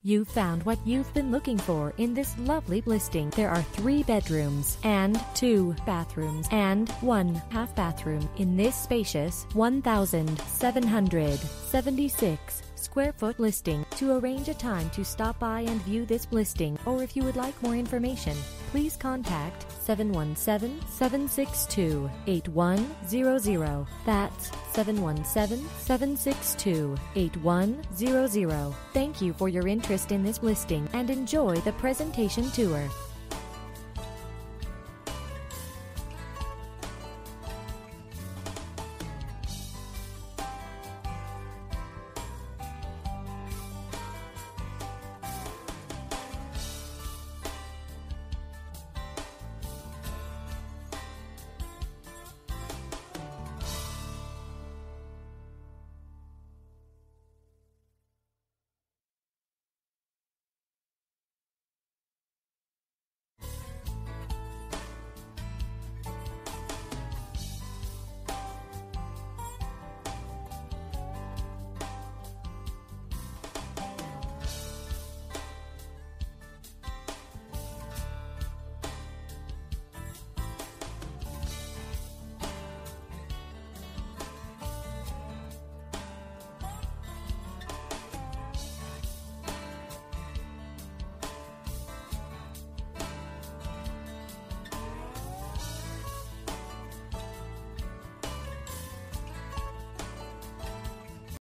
You found what you've been looking for in this lovely listing. There are 3 bedrooms and 2 bathrooms and 1 half bathroom in this spacious 1,776 square foot listing. To arrange a time to stop by and view this listing, or if you would like more information, please contact 717-762-8100. That's 717-762-8100. Thank you for your interest in this listing and enjoy the presentation tour.